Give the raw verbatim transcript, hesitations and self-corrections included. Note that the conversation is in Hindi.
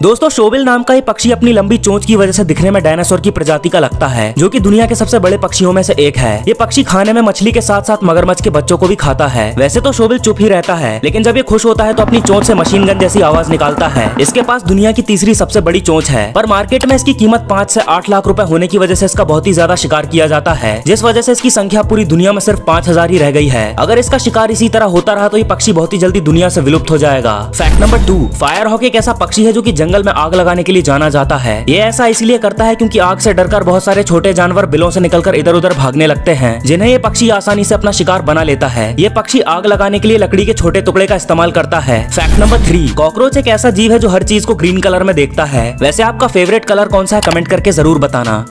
दोस्तों शोबिल नाम का ये पक्षी अपनी लंबी चोंच की वजह से दिखने में डायनासोर की प्रजाति का लगता है, जो कि दुनिया के सबसे बड़े पक्षियों में से एक है। ये पक्षी खाने में मछली के साथ साथ मगरमच्छ के बच्चों को भी खाता है। वैसे तो शोबिल चुप ही रहता है, लेकिन जब ये खुश होता है तो अपनी चोंच से मशीन गन जैसी आवाज निकालता है। इसके पास दुनिया की तीसरी सबसे बड़ी चोंच है, पर मार्केट में इसकी कीमत पाँच से आठ लाख रुपए होने की वजह से इसका बहुत ही ज्यादा शिकार किया जाता है, जिस वजह से इसकी संख्या पूरी दुनिया में सिर्फ पाँच हजार ही रह गई है। अगर इसका शिकार इसी तरह होता रहा तो ये पक्षी बहुत ही जल्दी दुनिया से विलुप्त हो जाएगा। Fact number two, fire hawk एक ऐसा पक्षी है जो कि जंगल में आग लगाने के लिए जाना जाता है। ये ऐसा इसलिए करता है क्योंकि आग से डरकर बहुत सारे छोटे जानवर बिलों से निकलकर इधर उधर भागने लगते हैं, जिन्हें ये पक्षी आसानी से अपना शिकार बना लेता है। ये पक्षी आग लगाने के लिए लकड़ी के छोटे टुकड़े का इस्तेमाल करता है। फैक्ट नंबर थ्री, कॉकरोच एक ऐसा जीव है जो हर चीज को ग्रीन कलर में देखता है। वैसे आपका फेवरेट कलर कौन सा है, कमेंट करके जरूर बताना।